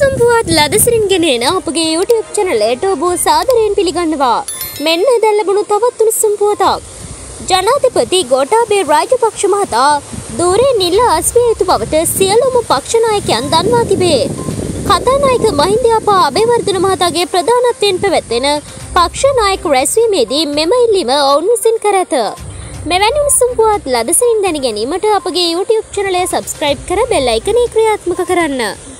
සුම්පුවත් ලදසිරින් ගෙනෙන අපගේ YouTube channel එකට ඔබ සාදරයෙන් පිළිගන්නවා. මෙන්න දැන් ලැබුණු තවත් උණුසුම් පුවතක්. ජනාධිපති ගෝඨාභය රාජපක්ෂ මහතා දෝරේ නිල අස්විය යුතු බවට සියලුම පක්ෂ නායකයන් දන්වා තිබේ. කතානායක මහින්දයාපා අබේවර්ධන මහතාගේ ප්‍රධානත්වයෙන් පැවැත්වෙන පක්ෂ නායක රැස්වීමේදී මෙම ඉල්ලීම ඔවුන් විසින් කර ඇත. මෙවැනි උණුසුම් පුවත් ලදසිරින් දැන ගැනීමට අපගේ YouTube channel එක subscribe කර bell icon එක ක්‍රියාත්මක කරන්න.